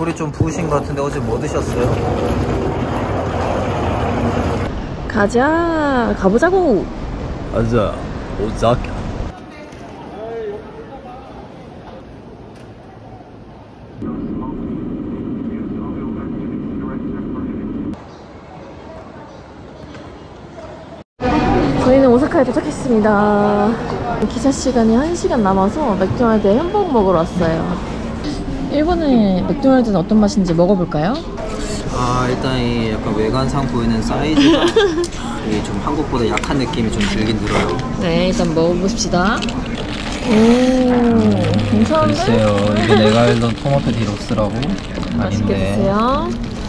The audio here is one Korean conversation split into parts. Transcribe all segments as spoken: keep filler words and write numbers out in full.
볼이 좀 부으신 것 같은데 어제 뭐 드셨어요? 가자, 가보자고. 가자, 오자키. 저희는 오사카에 도착했습니다. 기차 시간이 한 시간 남아서 맥도날드에 햄버거 먹으러 왔어요. 일본의 맥도날드는 어떤 맛인지 먹어볼까요? 아, 일단 이 약간 외관상 보이는 사이즈가 이 좀 한국보다 약한 느낌이 좀 들긴 들어요. 네, 일단 먹어보십시다. 오, 괜찮은데? 글쎄요, 이게 내가 알던 토마토 디럭스라고. 맛있게 아닌데. 드세요.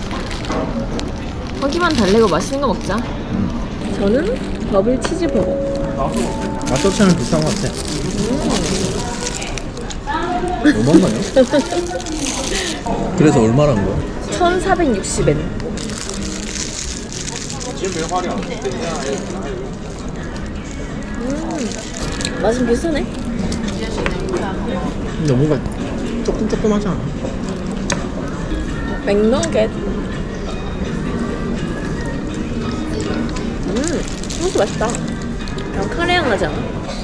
허기만 달래고 맛있는 거 먹자. 음. 저는 더블 치즈버거. 맛조차는 비싼 것 같아. 음. 얼마인가요? 그래서 얼마란 거야? 천사백육십 엔. 음, 맛은 비슷하네. 근데 뭔가 조금 조금하지 않아? 맥너겟. 음, 소스 맛있다. 약간 카레 향 나지 않아?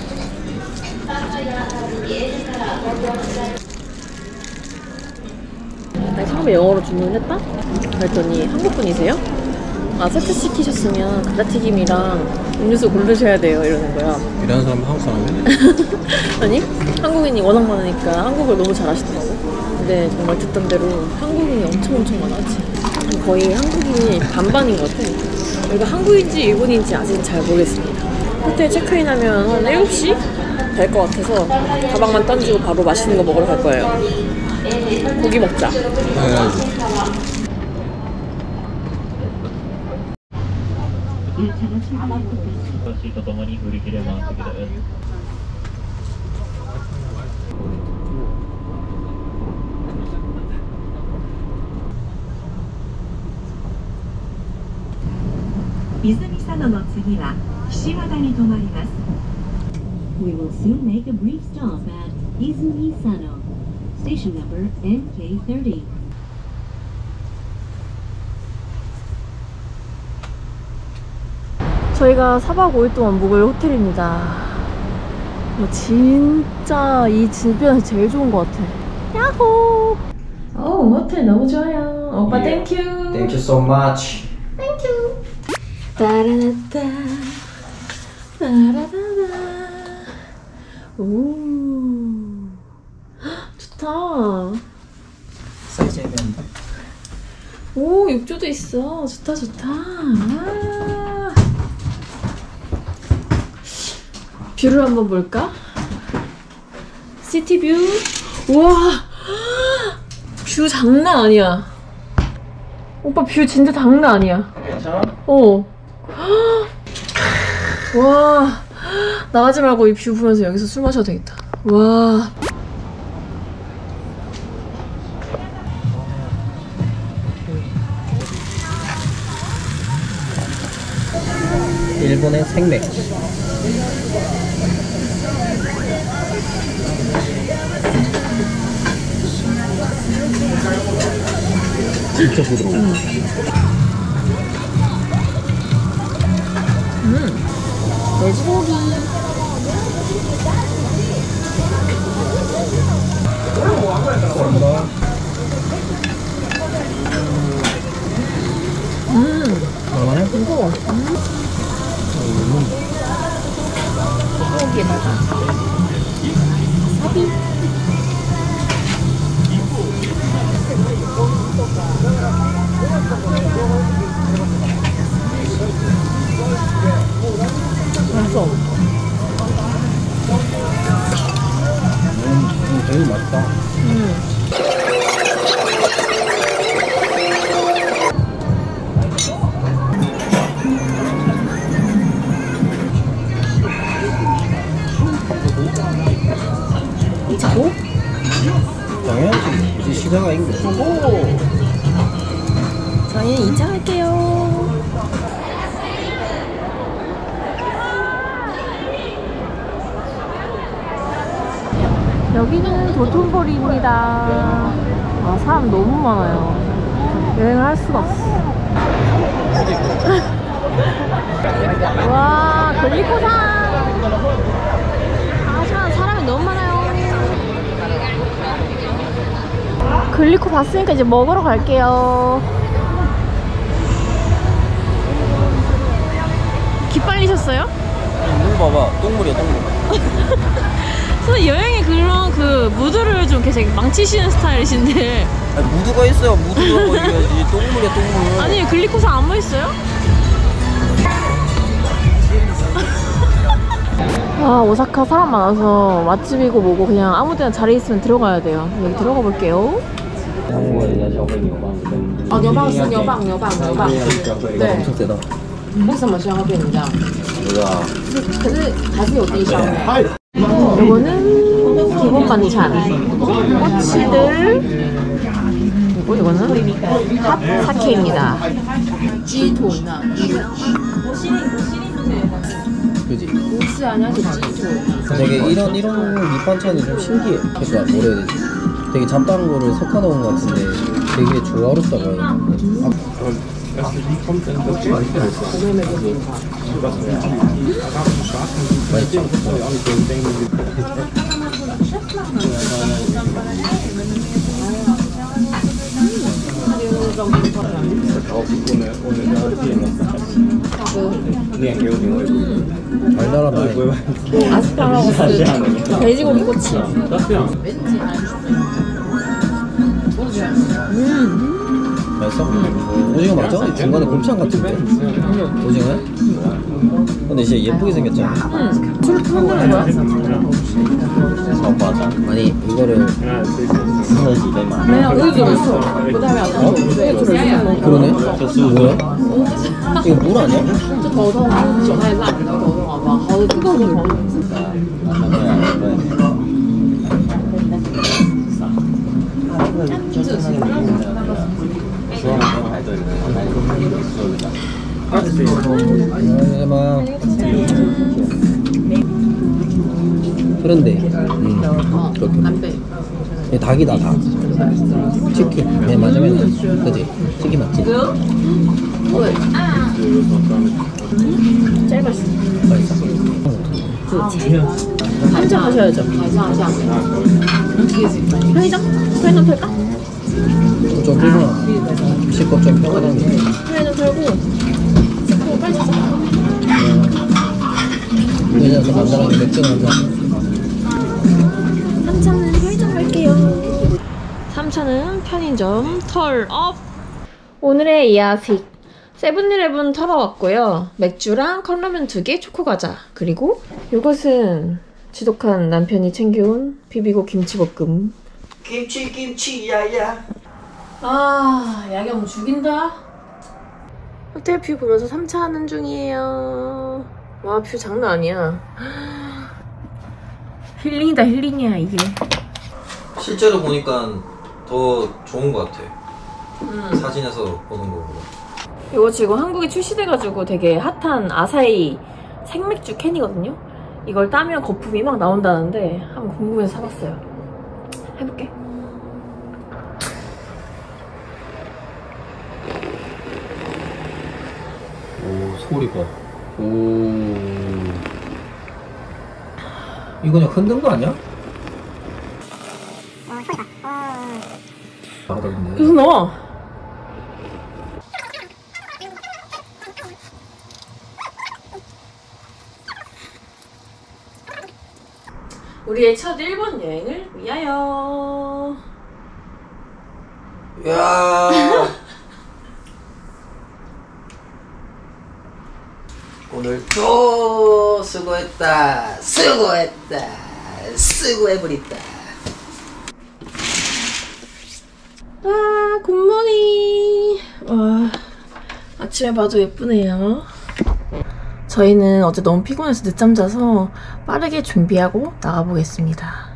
나 처음에 영어로 주문했다? 그랬더니 한국분이세요? 아, 세트 시키셨으면 감자튀김이랑 음료수 고르셔야 돼요 이러는 거야. 이런 사람은 한국 사람이야? 아니, 한국인이 워낙 많으니까 한국을 너무 잘하시더라고. 근데 정말 듣던 대로 한국인이 엄청 엄청 많았지. 거의 한국인이 반반인 것 같아. 여기가 한국인지 일본인지 아직은 잘 모르겠습니다. 호텔 체크인하면 한 일곱 시 될 것 같아서 가방만 던지고 바로 맛있는 거 먹으러 갈 거예요. 고기 먹자. 해야지. 이즈미사노の次は岸和田に停まります。We will soon make a brief stop at Izumisano. Station number 엔 케이 삼십. 저희가 사 박 오 일 동안 묵을 호텔입니다. 뭐 진짜 이 주변에서 제일 좋은 것 같아. 야호! 오, 호텔 너무 좋아요. 오빠 땡큐. Thank you so much. 땡큐. 따라라따 따라라라. 오, 좋다. 사이즈 애매한데? 오, 욕조도 있어. 좋다 좋다. 아. 뷰를 한번 볼까? 시티 뷰. 우와, 뷰 장난 아니야. 오빠 뷰 진짜 장난 아니야. 괜찮아? 어. 와, 나가지 말고 이 뷰 보면서 여기서 술 마셔도 되겠다. 와. 일본의 생맥. 진짜 부드러워. 음. 음. 돼지고기. 음. 얼마나? 무거워. 음. 소고기에다가 사비. 맛있어. 음, 되게 맛있다. 음. 이차고? 당연하지. 이제 시사가 있는 거지. 오. 저희는 이 차 할게요. 여기는 도톤보리입니다. 아, 사람 너무 많아요. 여행을 할 수가 없어. 와, 글리코산. 하지만 사람이 너무 많아요. 글리코 봤으니까 이제 먹으러 갈게요. 기빨리셨어요? 물 봐봐. 똥물이야, 똥물. 선생님 여행에 그런 그 무드를 좀 계속 망치시는 스타일이신데. 아니, 무드가 있어요. 무드가 먹어야지. 똥물이야, 똥물. 아니, 글리코산 안 맛있어요? 아, 오사카 사람 많아서 맛집이고 뭐고 그냥 아무 데나 자리 있으면 들어가야 돼요. 여기 들어가 볼게요. 哦，牛蒡是牛蒡，牛蒡，牛蒡。 이거 엄청 세다. 为什么需要变成这样？ 뭐야. 可是还是有低消的。 이거는 기본 반찬. 꼬치들. 그리고 이거는 핫 사케입니다. 鸡腿呢？ 그지? 不是啊，你要写鸡腿。 되게 이런 이런 밑반찬이 좀 신기해. 그러니까 뭐라 해야 되지? 되게 잡다한 거를 섞어 넣은 것 같은데 되게 조화롭다고 해요. 아, 맛있죠? 달달하다. 아스파라거스 돼지고기 꼬치. 음. 맛있어? 오징어 맞죠? 중간에 곱창 같은데? 오징어야? 근데 진짜 예쁘게 생겼잖아. 응. 술 푸는 거야? 어, 맞아. 아니, 이거를. 내가 의지 없어. 그 다음에 아까 어? 그러네? 뭐야? 이거 물 아니야? 这头痛，酒太辣，你的头痛好不好？好的，这个头痛。 막 그런데 음, 그렇게 안배. 얘 닭이다 닭 치킨 맨 마지막에 그지? 치킨 맞지? 제일 맛있어. 맛있어? 한잔 하셔야죠. 好像这样。 편의점? 편의점 털까? 좀 피곤하다 실컷 좀 평화당해 편의점 털고 씻고 빨리 자자. 그래서 간단하게 맥주 한잔 삼 차는 편의점 갈게요. 삼 차는 편의점 털업. 오늘의 야식 세븐일레븐 털어왔고요. 맥주랑 컵라면 두 개, 초코과자. 그리고 이것은 지독한 남편이 챙겨온 비비고 김치볶음. 김치 김치 야야. 아, 야경 죽인다. 호텔 뷰 보면서 삼 차 하는 중이에요. 와, 뷰 장난 아니야. 힐링이다, 힐링이야, 이게. 실제로 보니까 더 좋은 것 같아. 음. 사진에서 보는 거보다. 이거 지금 한국에 출시돼가지고 되게 핫한 아사히 생맥주 캔이거든요? 이걸 따면 거품이 막 나온다는데 한번 궁금해서 사봤어요. 해볼게. 오, 소리 봐. 오. 이거 그냥 흔든 거 아니야? 어, 소리 봐. 어. 계속 나와. 우리의 첫 일본 여행을 위하여. 야. 오늘도 수고했다. 수고했다. 수고해버렸다. 아, 굿모닝. 와, 아침에 봐도 예쁘네요. 저희는 어제 너무 피곤해서 늦잠 자서 빠르게 준비하고 나가보겠습니다.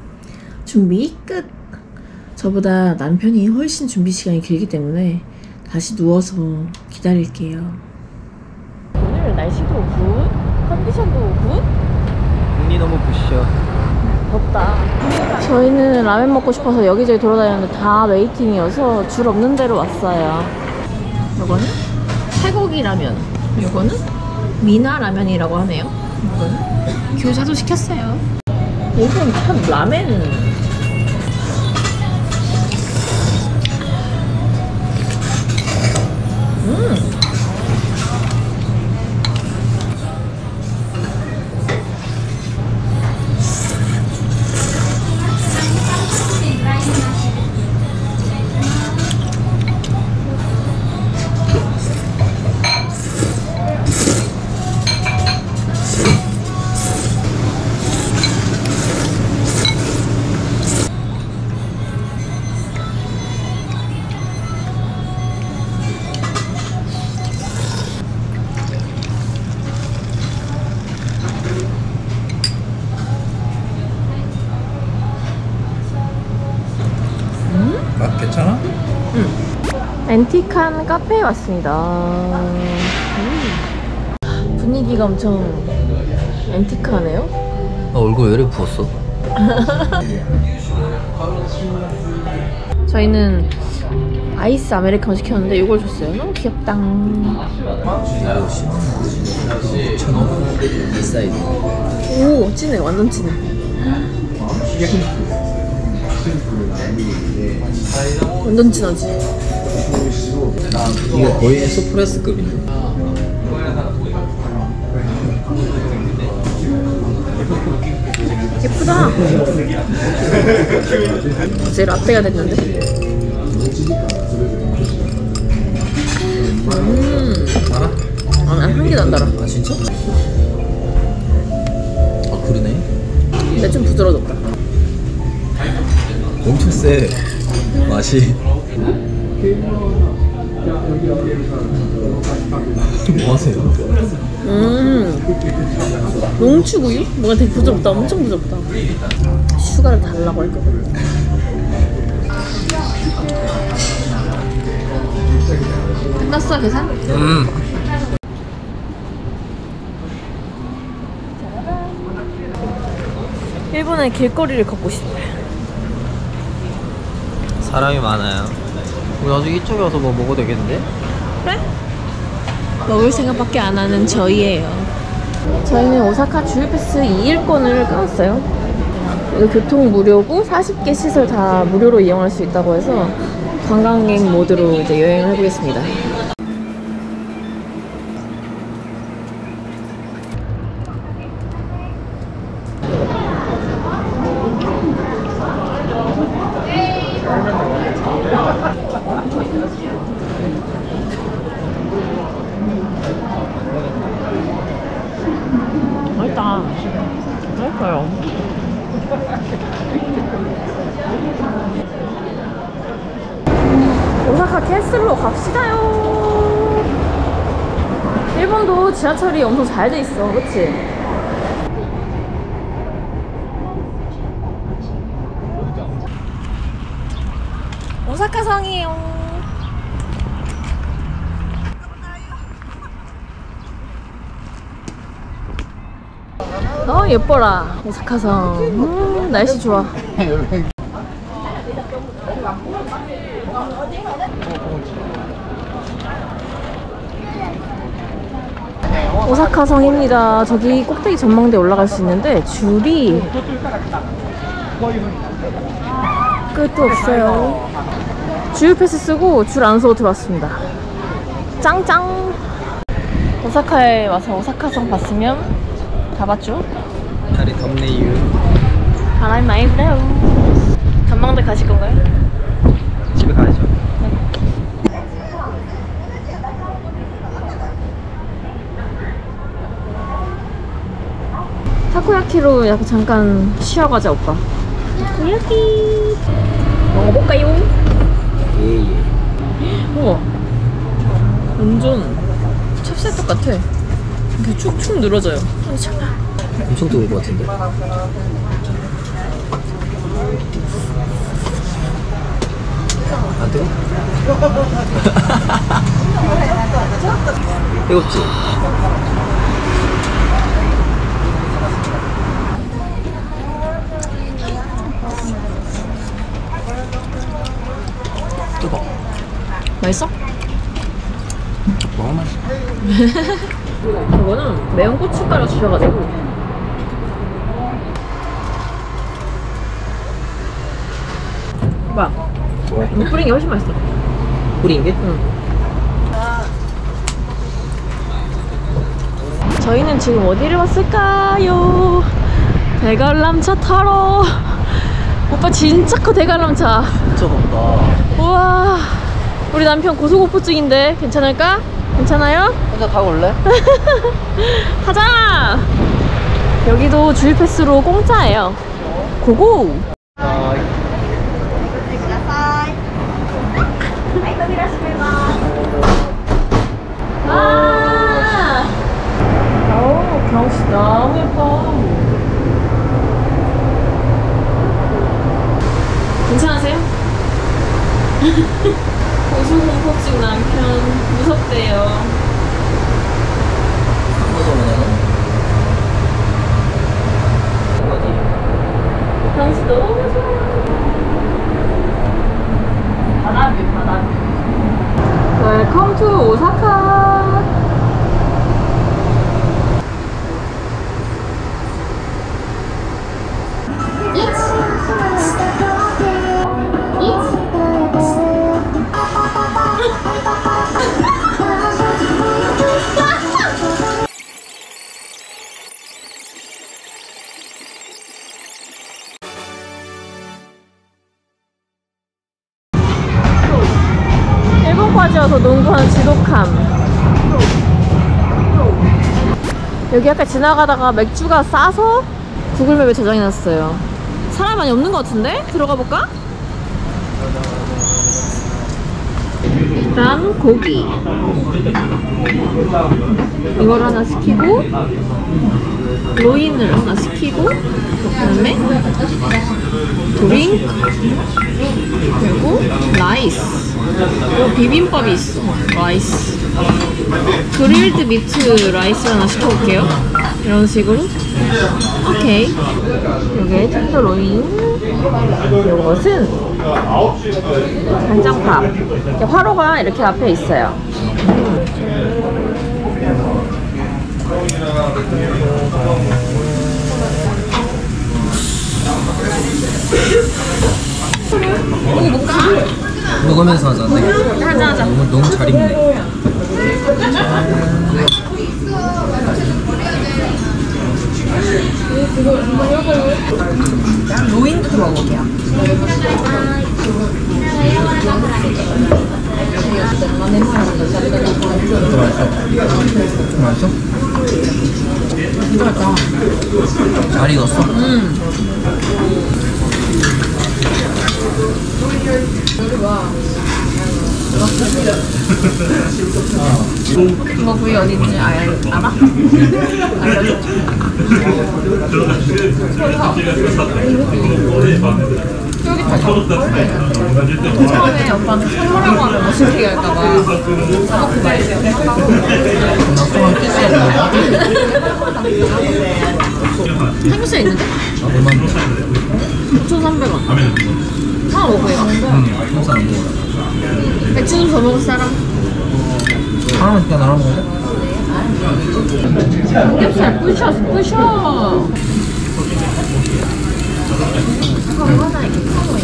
준비 끝! 저보다 남편이 훨씬 준비 시간이 길기 때문에 다시 누워서 기다릴게요. 오늘 날씨도 굿, 컨디션도 굿. 눈이 너무 부셔. 덥다. 저희는 라면 먹고 싶어서 여기저기 돌아다녔는데 다 웨이팅이어서 줄 없는 데로 왔어요. 이거는 쇠고기 라면, 이거는 미나 라면이라고 하네요. 이거는 교자도 시켰어요. 이건 참 라멘. 음. 맛 괜찮아? 응. 앤틱한 카페에 왔습니다. 음. 분위기가 엄청 앤틱하네요. 아, 얼굴 왜 이렇게 부었어? 저희는 아이스 아메리카노 시켰는데 이걸 줬어요. 너무 귀엽다. 이거 천 원? 이 사이즈. 오, 진해. 완전 진해. 완전 진하지. 이거 거의 에스프레소급인데. 예쁘다. 이제 라떼가 됐는데. 음. 알아? 아, 난 한 개도 안 달아. 아 진짜? 아 그러네. 근데 좀 부드러워졌다. 엄청 세 맛이. 뭐 하세요? 음. 농축우유? 뭔가 되게 부드럽다. 엄청 부드럽다. 슈가를 달라고 할 거거든. 끝났어, 계산? 음. 일본의 길거리를 걷고 싶어요. 사람이 많아요. 우리 나중에 이쪽에 와서 뭐 먹어도 되겠는데? 그래? 먹을 생각밖에 안 하는 저희예요. 저희는 오사카 주유패스 이 일권을 끊었어요. 이거 교통 무료고 사십 개 시설 다 무료로 이용할 수 있다고 해서 관광객 모드로 이제 여행을 해보겠습니다. 맛있다. 맛있어요. 오사카 캐슬로 갑시다요. 일본도 지하철이 엄청 잘 돼 있어, 그치? 오사카 성이에요. 너무 예뻐라, 오사카성. 음, 날씨 좋아. 오사카성입니다. 저기 꼭대기 전망대 올라갈 수 있는데 줄이 끝도 없어요. 주유 패스 쓰고 줄 안 서고 들어왔습니다. 짱짱. 오사카에 와서 오사카성 봤으면 다 봤죠? 날이 덥네요. 바람이 많이 불어요. 전망대 가실 건가요? 집에 가야죠. 타코야키로 약간 잠깐 쉬어가자, 오빠. 타코야키 먹어볼까요? 예예. 우와, 완전 찹쌀떡 같아. 이렇게 축축 늘어져요. 엄청 뜨거울 것 같은데. 안 뜨거? 뜨겁지? 뜨거. 맛있어? 너무 맛있어. 이거는 매운 고춧가루 주셔가지고 봐. 이거 뿌린 게 훨씬 맛있어. 뿌린 게? 응. 저희는 지금 어디를 왔을까요? 대관람차 타러. 오빠 진짜 커 대관람차. 진짜 덥다. 우와. 우리 남편 고소공포증인데 괜찮을까? 괜찮아요? 혼자 타고 올래? 타자! 여기도 주유 패스로 공짜예요. 고고! 아! 오, 경치 너무 예뻐. 괜찮으세요? 고소공포증 남편 무섭대요. 경치 너무 좋아. 바다뷰, 바다뷰. 웰컴 투 오사카. 일본까지 와서 농구하는 지독함. 여기 아까 지나가다가 맥주가 싸서 구글맵에 저장해놨어요. 사람 많이 없는 것 같은데? 들어가 볼까? 일단 고기 이걸 하나 시키고 로인을 하나 시키고 그 다음에 드링크 그리고 라이스 그리고 비빔밥이 있어. 라이스 그릴드 미트 라이스 하나 시켜볼게요. 이런 식으로. 오케이. 요게 텐더로인. 요것은 간장밥. 이렇게 화로가 이렇게 앞에 있어요. 먹어볼까? 먹으면서 하자네. 하자 하자. 너무, 너무 잘 입네. 로인부터 먹어볼게요. 맛있어? 진짜 맛있다. 잘 익었어? 음. 이거 부위 어딘지 알, 알아? 알려줘. 여기 있다. 처음에 오빠는 선물하고 하면 멋있게 할까봐 사먹고 말했어요. 낙동한 피스야. 삼겹살 있는데? 얼마나? 오천삼백 원. 하나 먹어요. 응, 통살 안 먹어. 맥주 좀 더 먹을 사람? 하나만 그냥 나눠 먹을래? 삼겹살 뿌셔, 뿌셔. 이거 하나 이렇게 커버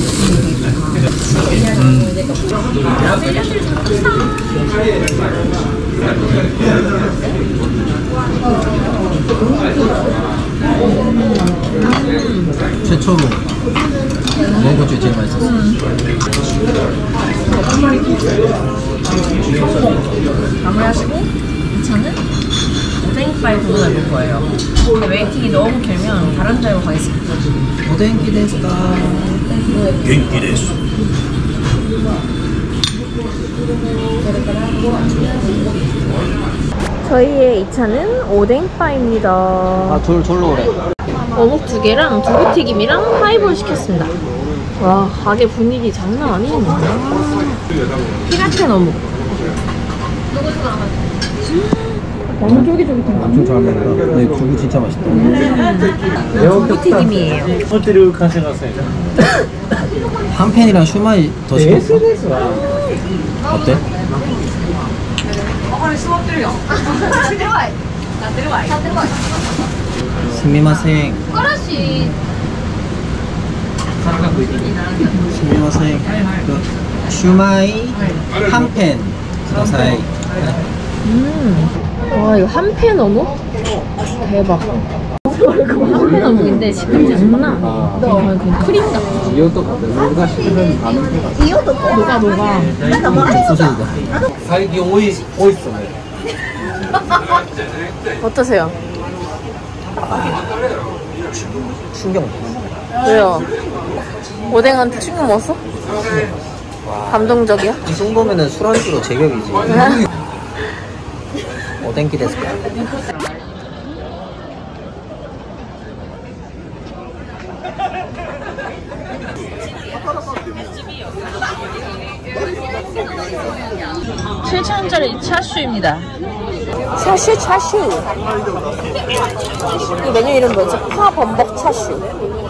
음. 최초로 먹은 것 중에 제일 맛있었어. 음. 마무리하시고 이 차는 오뎅바에 도전해 볼 거예요. 근데 웨이팅이 너무 길면 다른 데로 가겠습니다. 오뎅기 데스까? 겐기 데스. 저희의 이 차는 오뎅바입니다. 아, 둘, 둘로 오래. 어묵 두 개랑 두부튀김이랑 하이볼 시켰습니다. 와, 가게 분위기 장난 아니네. 피라텐 어묵. 너무 쫄깃쫄깃한 거. 엄청 잘 먹는다. 근데 두부 진짜 맛있다. 두부튀김이에요. 호텔 가셔가세요. 한 팬이랑 슈마이 더 시켰어? 어때? 스미마셍. 스미마셍. 그 슈마이 한 팬. 그다사이. 음. 와, 이거 한 팬 어묵? 대박. 한 팬 어묵인데 식감 장난. 정말 그 크림 같아. 녹아 녹아. 소세지다. 살기 오이 오이스네. 어떠세요? 충격. 왜요? 오뎅한테 충격 먹었어? 감동적이야? 이 정도면은 술안주로 제격이지. 오뎅기 데스까? 칠천 원짜리 차슈입니다. 차슈 차슈. 이 메뉴 이름 뭐지? 파 범벅 차슈.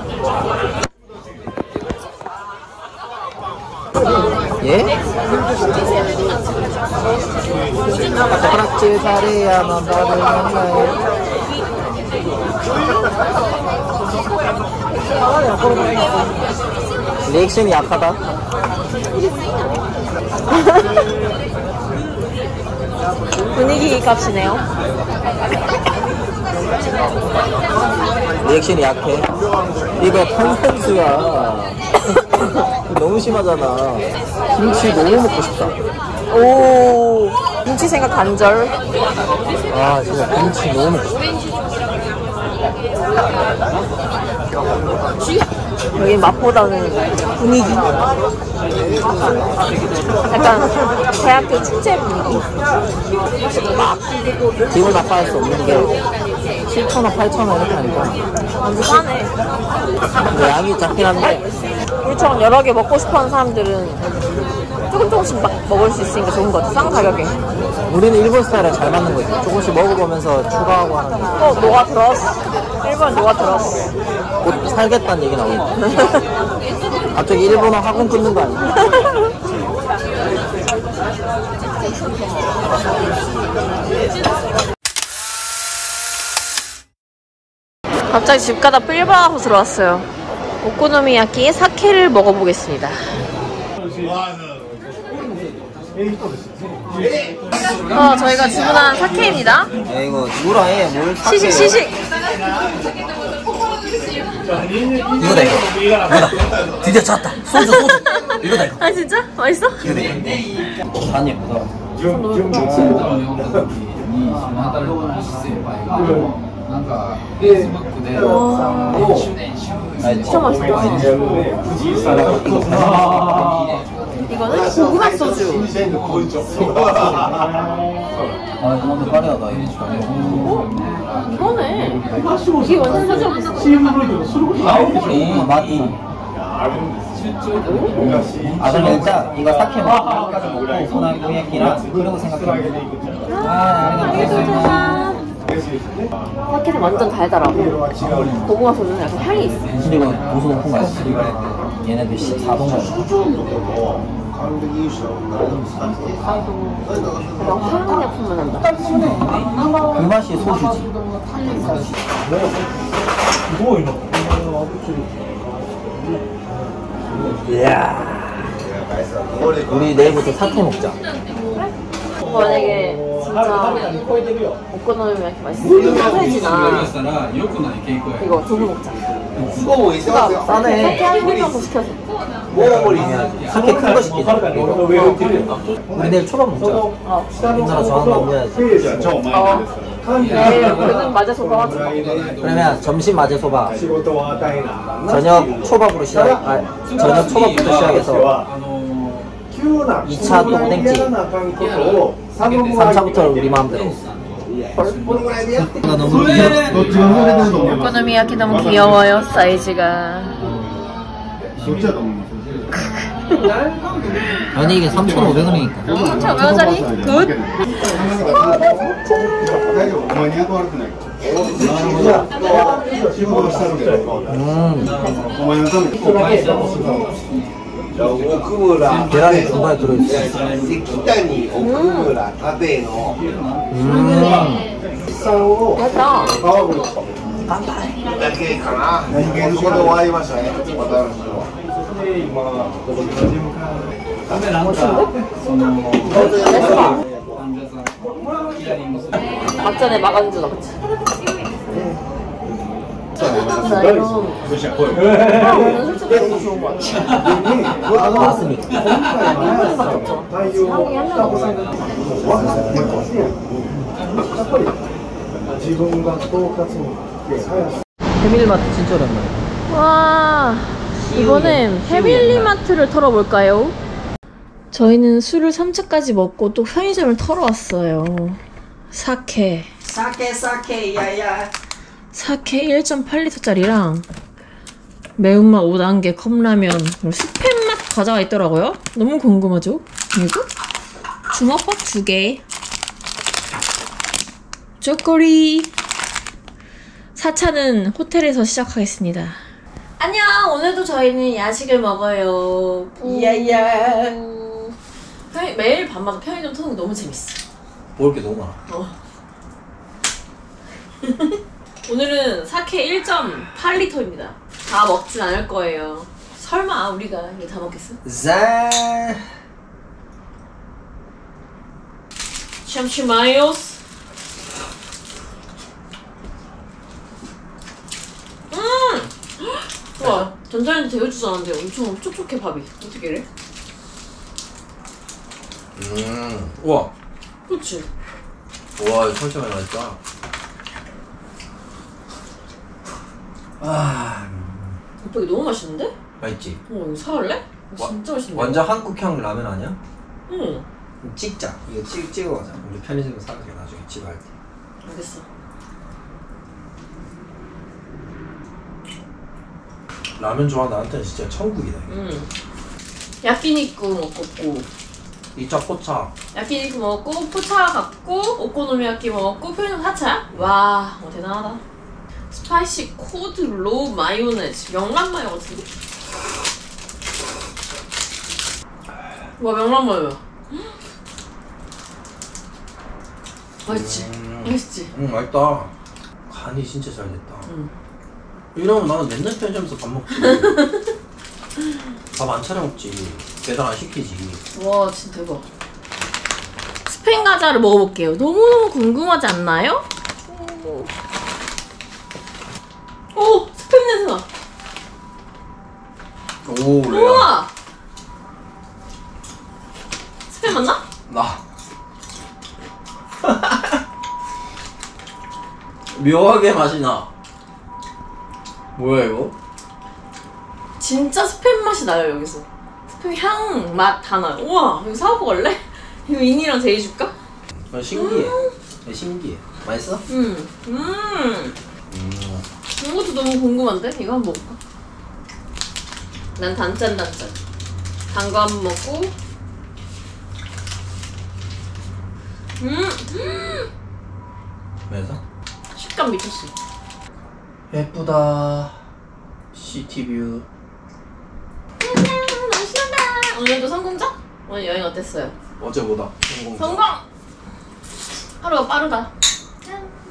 예? 젓가락질 잘해야만 밥을 먹나요? 리액션이 약하다. 분위기 값이네요. 리액션이 약해. 이거 탄산수야. 너무 심하잖아. 김치 너무 먹고 싶다. 오, 김치 생각 간절. 아 진짜 김치 너무 먹고 싶다. 여기 맛보다는 분위기. 약간 대학교 축제 분위기. 기분 나빠할 수 없는 게 칠천 원, 팔천 원 이렇게 하니까 완전 싸네. 근데 양이 작긴 한데 우리처럼 여러 개 먹고 싶어하는 사람들은 조금 조금씩 막 먹을 수 있으니까 좋은 것 같아. 싼 가격에. 우리는 일본 스타일에 잘 맞는 거지. 조금씩 먹어보면서 추가하고 하는 거. 어, 녹아 들었어. 일본 녹아 들었어. 곧 살겠다는 얘기 나오고. 갑자기 일본어 학원 끊는 거 아니야? 갑자기 집 가다 삘바하고 들어왔어요. 오코노미야끼 사케를 먹어보겠습니다. 어, 저희가 주문한 사케입니다. 야 이거 누구라 해? 뭘 시식 시식. 이거다 이거. 이거다. 드디어 찾았다. 소주 소주. 이거다 이거. 아 진짜? 맛있어? 이거다 이거. 간 예쁘다. 진짜 맛있다. 이거는 고구마 소주. 아 이거 화려하다 이거. 이거네. 이게 완전 소주. 이 맛이. 아 그럼 일단 이거 사케 먹고 여기까지 먹고 소나기 우야끼랑 그리고 생각해. 아 알겠습니다. 사케는 완전 달달하고 고구마 소주는 약간 향이 있어. 근데 이거 도수 높은 거 알지? 얘네들 십사 도인가요? 막 화학약품만 난다. 그 맛이 소주지. 이야. 우리 내일부터 사케 먹자. 만약에 진짜 오코노미야끼 맛있어. 소세지나 이거 두부 먹자. 싸네. 사케 한 개만 더 시켜서. 사케 큰 거 시키자. 우리 내일 초밥 먹자. 어. 우리나라 좋아하는 거 먹어야지. 어. 내일 그는 마제소바 하자. 그러면 점심 마제소바, 저녁 초밥으로 시작. 아, 저녁 초밥부터 시작해서 이 차 또 오뎅집, 삼 차부터 우리 마음대로. 너무 귀엽. 오코노미야끼 너무 귀여워요. 사이즈가 아니 이게 삼천오백 원이니까. 삼천오백 원짜리 굿. 계란이 중간에 들어있어. 맛있다. だけかな。人間のこと終わりましたね。私の。 막잔에 막안주다 그치? 나 이런 오늘 솔직히 너무 좋은 거 같아. 맞습니다. 한국에 한 명도 없어. 패밀리마트 진짜 오랜만이야. 와, 이번엔 패밀리마트를 털어볼까요? 저희는 술을 삼 차까지 먹고 또 편의점을 털어왔어요. 사케 사케 사케 야야. 사케 일 점 팔 리터짜리랑 매운맛 오 단계 컵라면 그리고 스팸맛 과자가 있더라고요. 너무 궁금하죠? 그리고 주먹밥 두 개, 초코리. 사 차는 호텔에서 시작하겠습니다. 안녕! 오늘도 저희는 야식을 먹어요. 야야. 편의, 매일 밤마다 편의점 터는 거 너무 재밌어. 먹을 게 너무 많아. 어. 오늘은 사케 일 점 팔 리터입니다. 다 먹진 않을 거예요. 설마 우리가 이거 다 먹겠어? 자. 샴시마요스. 음! 와, 전자레인지 데워주지 않았는데 엄청 촉촉해 밥이. 어떻게 이래? 음. 우와. 그치? 와 이거 설탕이 맛있다. 아. 오빠 이거 너무 맛있는데? 맛있지? 어, 이거 사갈래? 이거 와, 진짜 맛있는데? 완전 한국형 라면 아니야? 응. 찍자. 이거 찍 찍어 가자. 우리 편의점에서 사갈게 나중에 집에 갈 때. 알겠어. 라면 좋아 나한테는 진짜 천국이다. 이거. 응. 야끼니쿠 먹었고, 이차 포차. 야끼니쿠 먹었고, 포차 갖고, 오코노미야끼 먹었고, 편의점 사 차? 와, 어, 대단하다. 스파이시 코드 로우 마요네즈. 명란 마요 같은데? 와, 명란 마요야. 맛있지? 음. 맛있지? 응 맛있다. 간이 진짜 잘 됐다. 응. 이러면 나는 맨날 편의점에서 밥 먹지. 밥 안 차려 먹지. 배달 안 시키지. 와, 진짜 대박. 스팸 과자를 먹어볼게요. 너무너무 궁금하지 않나요? 오! 스팸 냄새나! 오 레아. 우와! 스팸 맞나? 나. 묘하게 맛이 나. 뭐야 이거? 진짜 스팸 맛이 나요, 여기서. 스팸 향, 맛 다 나요. 우와! 이거 사오고 갈래? 이거 인이랑 제이 줄까? 아, 신기해. 음. 신기해. 맛있어? 음. 음. 음. 이것도 너무 궁금한데? 이거 한번 먹을까? 난 단짠 단짠. 단 거 한번 먹고. 음. 음. 맛있어? 식감 미쳤어. 예쁘다. 시티뷰. 너무 신난다. 오늘도 성공적? 오늘 여행 어땠어요? 어제보다 성공적. 성공! 하루가 빠르다. 짠.